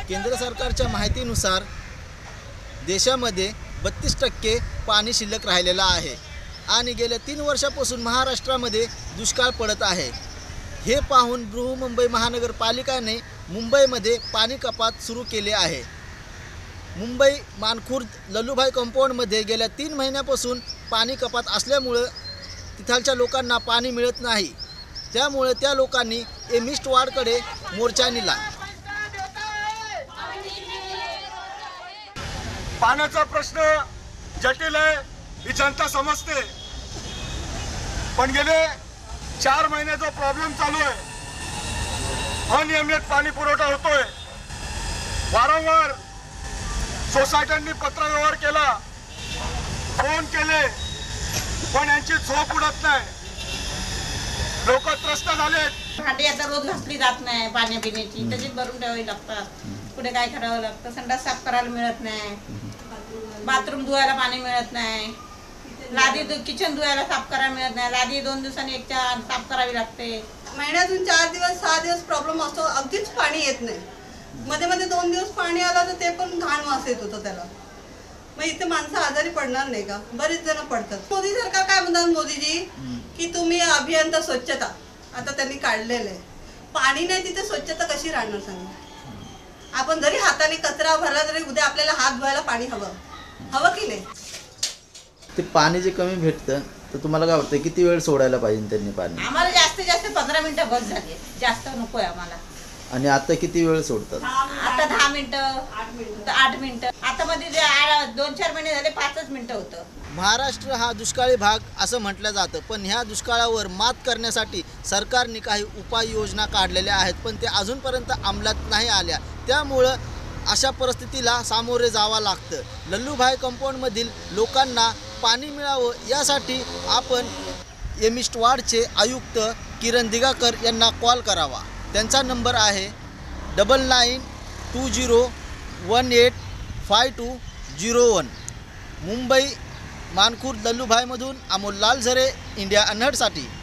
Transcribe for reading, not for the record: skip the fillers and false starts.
केंद्र सरकारच्या माहितीनुसार देशामध्ये 32% पाणी शिल्लक राहिलेलं आहे आणि गेल्या 3 वर्षापासून महाराष्ट्रामध्ये दुष्काळ पडत आहे। हे पाहून बृहन्मुंबई महानगरपालिकेने मुंबईमध्ये पाणी कपात सुरू केले आहे। मुंबई मानखुर्द लल्लूभाई कंपाऊंडमध्ये गेल्या 3 महिन्यापासून पाणी कपात असल्यामुळे तिथलच्या लोकांना पाणी मिळत नाही। त्यामुळे त्या लोकांनी एमिस्ट वार्डकडे मोर्चा नेला। पाण्याचा प्रश्न जटिल आहे ही जनता समजते, पण गेले 4 महिन्याचा प्रॉब्लेम चालू आहे। अनियमित पाणी पुरवठा होतोय। वारंवार सोसायट्यांनी पत्रव्यवहार केला, फोन केले, पण यांची झोप उडत नाही। लोक त्रस्त झालेत। भांडी आता रोज घासली जात नाही, पाणी पिण्याची तशीच भरून ठेवावी लागतात। पुढे काय करावं लागतं, संडास साफ करायला मिळत नाही, बाथरूम धुवायला पाणी मिळत नाही, लादी किचन धुवायला साफ करायला मिळत नाही, लादी 2 दिवसांनी एकदा साफ करावी लागते। महिन्यातून 4 दिवस 6 दिवस प्रॉब्लेम असतो, अगदीच पाणी येत नाही। मध्ये मध्ये 2 दिवस पाणी आलं तर ते पण घाण वास येत होतं त्याला। मग इथे माणसं आजारी पडणार नाही का? बरेच जण पडतात। मोदी सरकार काय म्हणतात, मोदीजी की तुम्ही अभियंता स्वच्छता आता त्यांनी काढलेलं आहे। पाणी नाही तिथे स्वच्छता कशी राहणार सांगा? आपण जरी हाताने कचरा भरला तरी उद्या आपल्याला हात धुवायला पाणी हवं की नाही? ते पाणी जे कमी भेटतं तर तुम्हाला काय वाटतं किती वेळ सोडायला पाहिजे त्यांनी पाणी? आम्हाला जास्तीत जास्त 15 मिनिटं बस झाली, जास्त नकोय आम्हाला। आणि आता किती वेळ सोडतात? आता 10 मिनिटं, 8 मिनिटं। आता मध्ये 2-4 महिने झाले 5च मिनिटं होतं। महाराष्ट्र हा दुष्काळी भाग असं म्हटलं जातं, पण ह्या दुष्काळावर मात करण्यासाठी सरकारने काही उपाययोजना काढलेल्या आहेत, पण ते अजूनपर्यंत अंमलात नाही आल्या। त्यामुळं अशा परिस्थितीला सामोरे जावं लागतं। लल्लूभाई कंपाऊंडमधील लोकांना पाणी मिळावं यासाठी आपण एमिस्ट वार्डचे आयुक्त किरण दिगाकर यांना कॉल करावा। त्यांचा नंबर आहे 9920185201। मुंबई मानखुर्द लल्लूभाईमधून अमोल लालझरे, इंडिया अनहर्डसाठी।